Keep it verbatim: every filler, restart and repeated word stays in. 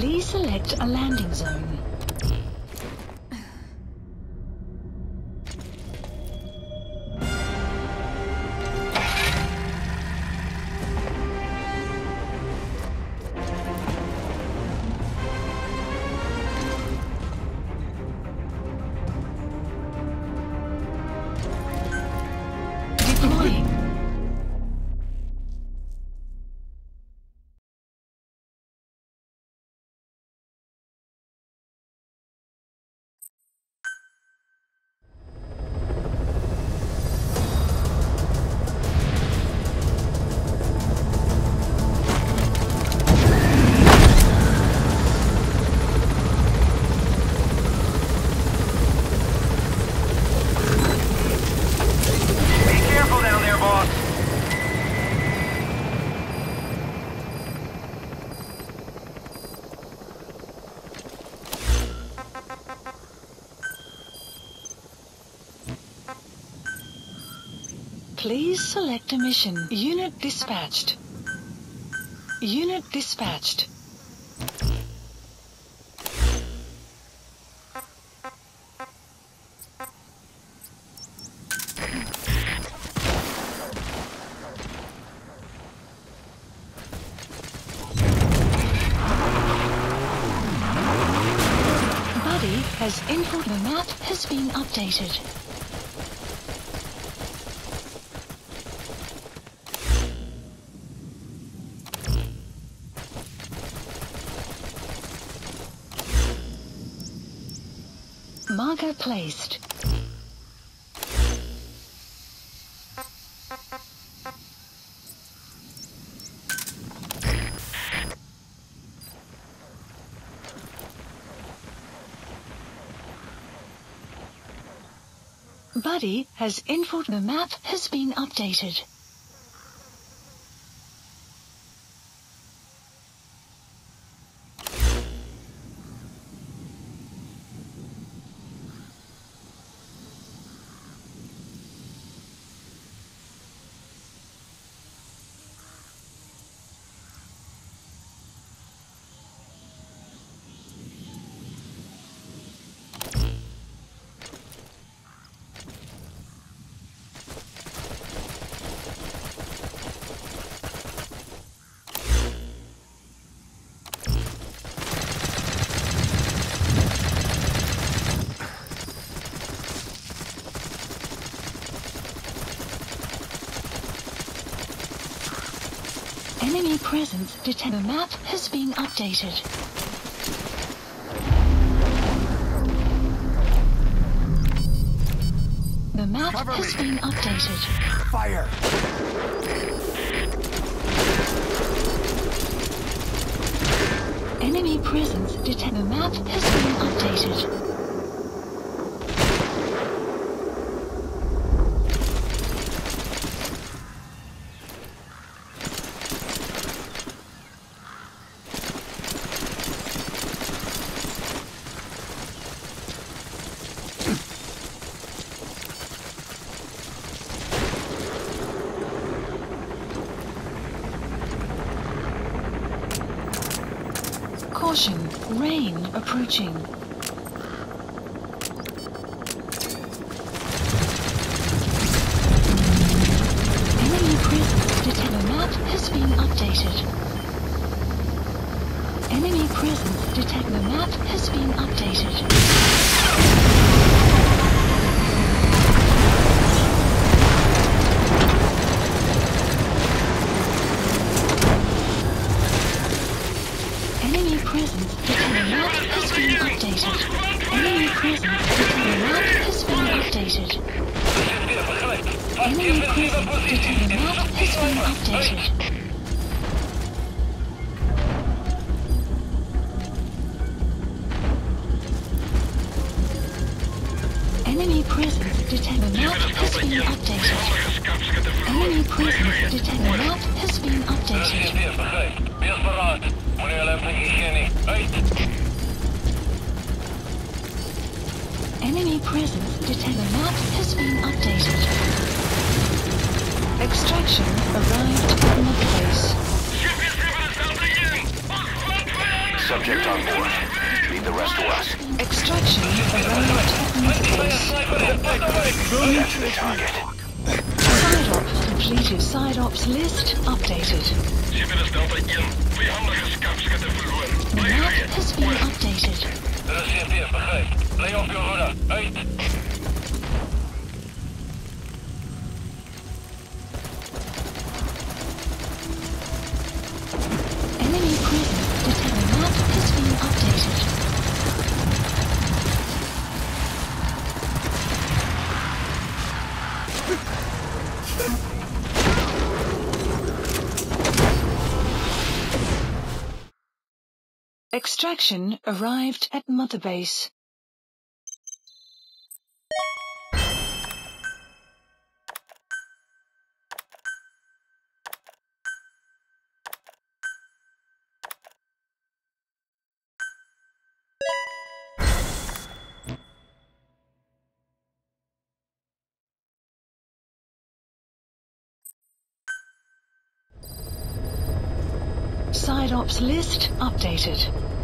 Please select a landing zone. Deploying. Please select a mission. Unit dispatched. Unit dispatched. Buddy has input. The map has been updated. Marker placed. Buddy has input. The map has been updated. Enemy presence detected. The map has been updated. The map Cover has me. been updated. Fire! Enemy presence detected. The map has been updated. Caution, rain approaching. Enemy presence detected. The map has been updated. Enemy presence detected. The map has been updated. Enemy presence detected. The map has been updated. Enemy presence detected. The map has been updated. Enemy presence detected. The map has been updated. Enemy presence detected. The map has been updated. Enemy presence detected. The map has been updated. Enemy presence detected. The map has been updated. Extraction arrived in the place. subject on board. Leave the rest to us. Extraction arrived at Mother Base. That's the target. Side op completed. Side ops list updated. The map has been updated. Enemy presence detected. The map has been updated. Extraction arrived at Mother Base. Side ops list updated.